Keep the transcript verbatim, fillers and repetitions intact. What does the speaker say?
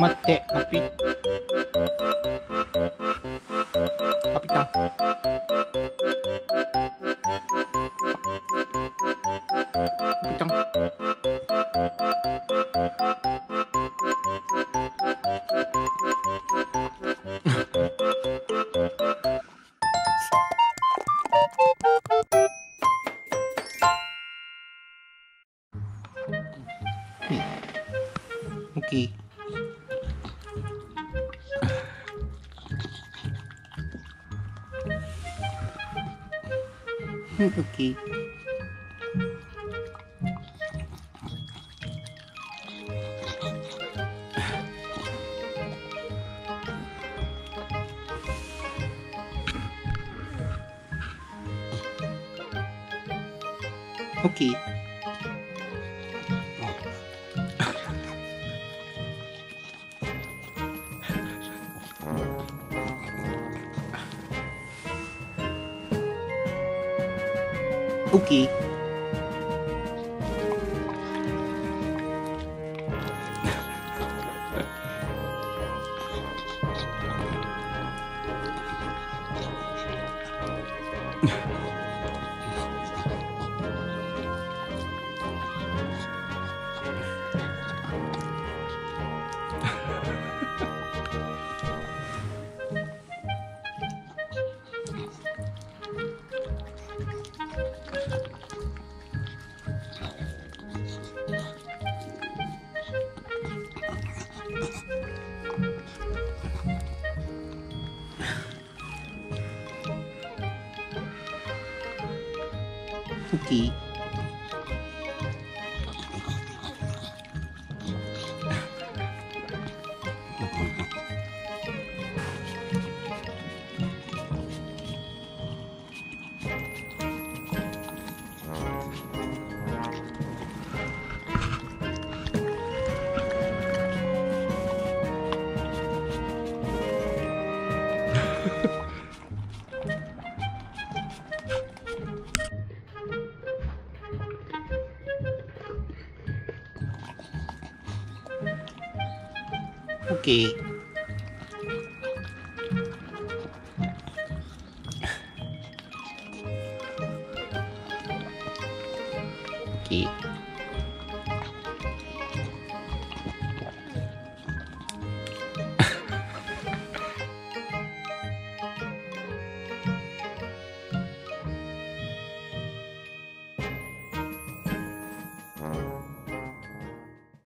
待って、カピ、カピタン。カピタン。オッケー。うん、オッケー。オッケー。オッケー。オッケー。オッケー。